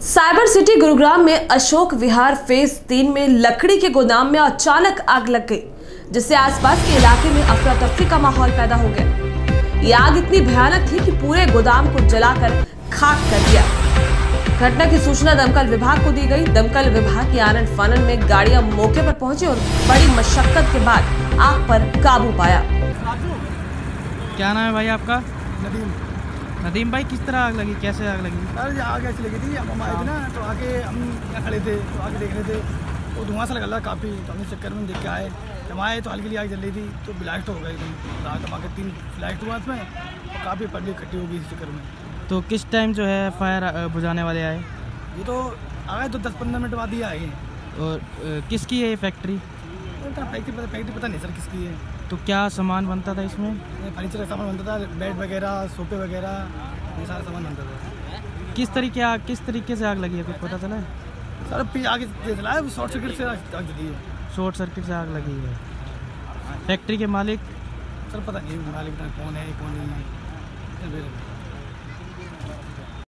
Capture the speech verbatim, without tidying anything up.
Cyber city Gurugram में Ashok Vihar phase तीन में लकड़ी के गोदाम में अचानक आग लग गई, जिससे आसपास के इलाके में अफरा तफरी का माहौल पैदा हो गया। ये आग इतनी भयानक थी कि पूरे गोदाम को जलाकर खाक कर दिया। घटना की सूचना दमकल विभाग को दी गई। दमकल विभाग की आनन फानन में गाड़ियां मौके पर पहुंची और बड़ी मशक्कत के बाद आग पर काबू पाया। क्या नाम है भाई आपका? नदीम। नदीम भाई, किस तरह आग लगी, कैसे आग लगी? अरे आग ऐसी लगी थी, अब हम आए थे ना तो आके हम यहाँ खड़े थे तो आगे देख रहे थे तो धुआं सा लग रहा काफ़ी, तो हमने चक्कर में देख के आए। जब आए तो हल्की आग जल रही थी तो ब्लास्ट हो गई एकदम। रात आके तीन ब्लास्ट हुआ इसमें और काफ़ी पब्लिक इकट्ठी हो गई इस चक्कर में। तो किस टाइम जो है फायर बुझाने वाले आए? ये तो आए तो दस पंद्रह मिनट बाद ही आए। और किसकी है ये फैक्ट्री? फैक्ट्री पता फैक्ट्री पता नहीं सर किसकी है। तो क्या सामान बनता था इसमें? फर्नीचर का सामान बनता था, बेड वगैरह, सोफे वगैरह, ये सारा सामान बनता था। किस तरीके आग किस तरीके से आग लगी है, कुछ पता चला है? सर फिर आगे चला है, शॉर्ट सर्किट से आग जली है। शॉर्ट सर्किट से आग लगी है। फैक्ट्री के मालिक? सर पता नहीं मालिक कौन है कौन नहीं है।